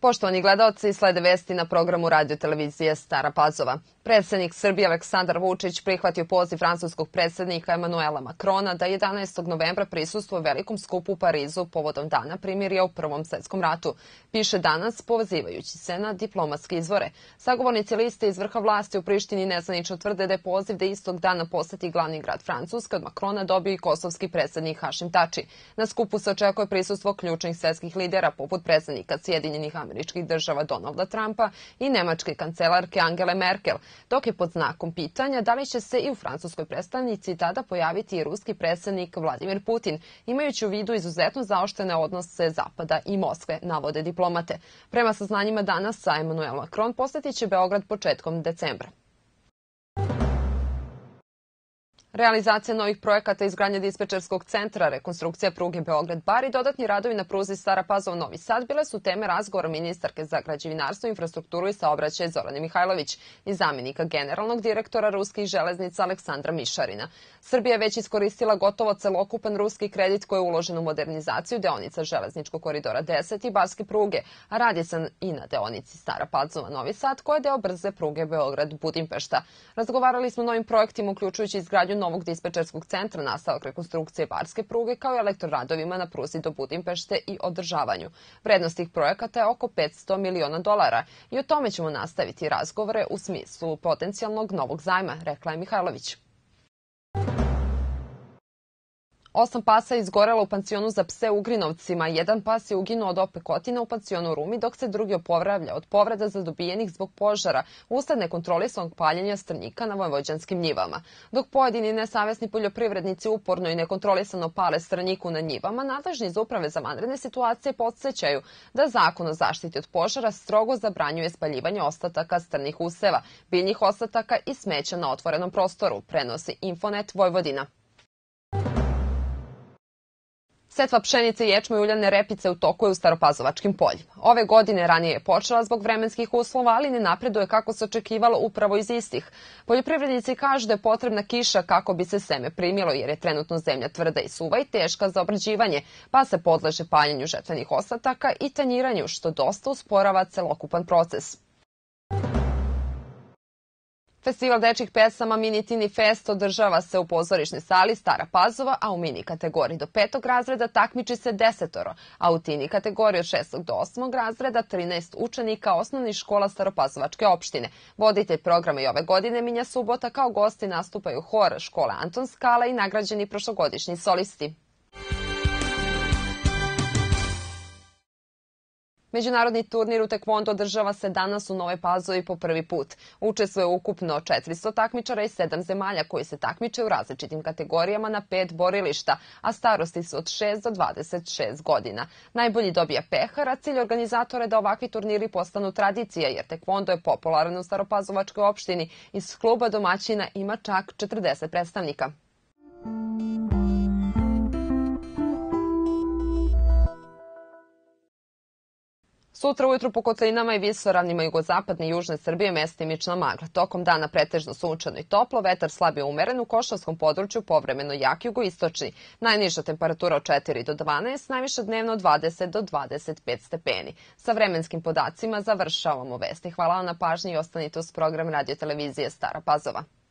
Poštovani gledaoci, slede vesti na programu radio televizije Stara Pazova. Predsednik Srbije Aleksandar Vučić prihvatio poziv francuskog predsednika Emanuela Makrona da 11. novembra prisustvuje velikom skupu u Parizu povodom Dana primirja u Prvom svetskom ratu. Piše Danas, pozivajući se na diplomatske izvore. Sagovornici liste iz vrha vlasti u Prištini nezvanično tvrde da je poziv da istog dana poseti glavni grad Francuske od Makrona dobio i kosovski predsednik Hašim Tači. Na skupu se očekuje prisustvo ključnih svetskih lidera poput predsednika Sjedinjenih Američkih Država Donalda Trumpa i nemačke kancelarke Angele Merkel, dok je pod znakom pitanja da li će se i u francuskoj predstavnici tada pojaviti i ruski predsednik Vladimir Putin, imajući u vidu izuzetno zaoštrene odnose Zapada i Moskve, navode diplomate. Prema saznanjima Danas, Emanuel Macron posetit će Beograd početkom decembra. Realizacija novih projekata izgradnje dispečerskog centra, rekonstrukcija pruge Beograd-Bar i dodatni radovi na pruzi Stara Pazova-Novi Sad bile su teme razgovora ministarke za građevinarstvo, infrastrukturu i saobraćaj Zorane Mihajlović i zamenika generalnog direktora ruskih železnica Aleksandra Mišarina. Srbija je već iskoristila gotovo celokupan ruski kredit koji je uložen u modernizaciju deonica železničkog koridora 10 i barske pruge, a radi se i na deonici Stara Pazova-Novi Sad koja je deo brze pruge Beograd-Budimpešta. Razgovarali smo o novim projektima uključujući izgradnju novog dispečerskog centra, nastavak rekonstrukcije barske pruge kao i elektroradovima na pruzi do Budimpešte i održavanju. Vrednost tih projekata je oko $500 miliona i o tome ćemo nastaviti razgovore u smislu potencijalnog novog zajma, rekla je Mihajlović. 8 pasa je izgorelo u pansionu za pse u Ugrinovcima. Jedan pas je uginuo od opekotina u pansionu Rumi, dok se drugi oporavlja od povreda zadobijenih zbog požara usled nekontrolisanog paljenja strnjika na vojvođanskim njivama. Dok pojedini nesavesni poljoprivrednici uporno i nekontrolisano pale strnjiku na njivama, nadležni iz Uprave za vanredne situacije podsjećaju da Zakon o zaštiti od požara strogo zabranjuje spaljivanje ostataka strnih useva, biljnih ostataka i smeća na otvorenom prostoru, prenosi Infonet Vojvodina. Setva pšenice, ječma i uljane repice u toku je u Staropazovačkim poljima. Ove godine ranije je počela zbog vremenskih uslova, ali ne napreduje kako se očekivalo upravo iz istih. Poljoprivrednici kažu da je potrebna kiša kako bi se seme primilo, jer je trenutno zemlja tvrda i suva i teška za obrađivanje, pa se podleže paljenju žetvenih ostataka i tanjiranju, što dosta usporava celokupan proces. Festival dečjih pesama Mini Tini Fest održava se u pozorišnoj sali Stara Pazova, a u mini kategoriji do 5. razreda takmiči se 10, a u tini kategoriji od 6. do 8. razreda 13 učenika osnovnih škola Staropazovačke opštine. Voditelj programa i ove godine Minja Subota, kao gosti nastupaju hor škole Anton Skala i nagrađeni prošlogodišnji solisti. Međunarodni turnir u tekvondo održava se danas u Novoj Pazovi po prvi put. Učestvuje ukupno 400 takmičara iz 7 zemalja koji se takmiče u različitim kategorijama na 5 borilišta, a starosti su od 6 do 26 godina. Najbolji dobija pehar, a cilj organizatora je da ovakvi turniri postanu tradicija, jer tekvondo je popularan u Staropazovačkoj opštini. Iz kluba domaćina ima čak 40 predstavnika. Sutra ujutru po kotlinama i visoravnima jugozapadne i južne Srbije mestimična magla. Tokom dana pretežno sunčano i toplo, vetar slabije umeren, u Košavskom području povremeno jak jugoistočni. Najniža temperatura od 4 do 12, najviša dnevno od 20 do 25 stepeni. Sa vremenskim podacima završavamo vesti. Hvala vam na pažnji i ostanite uz program radio televizije Stara Pazova.